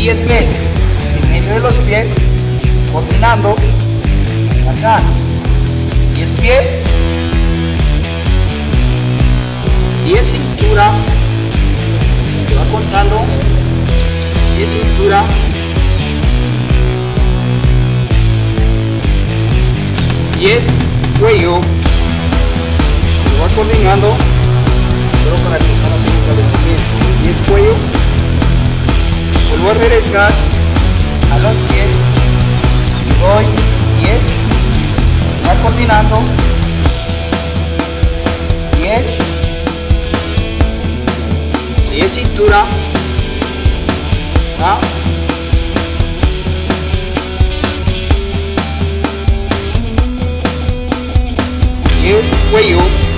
10 veces en medio de los pies, coordinando la sana. 10 pies, 10 cintura, estoy contando, 10 cintura, 10 cuello, lo va coordinando solo para empezar a hacer un calentamiento. 10 cuello, vuelvo a regresar a los pies y voy 10, va coordinando 10 cintura, ¿va? 10 cuello,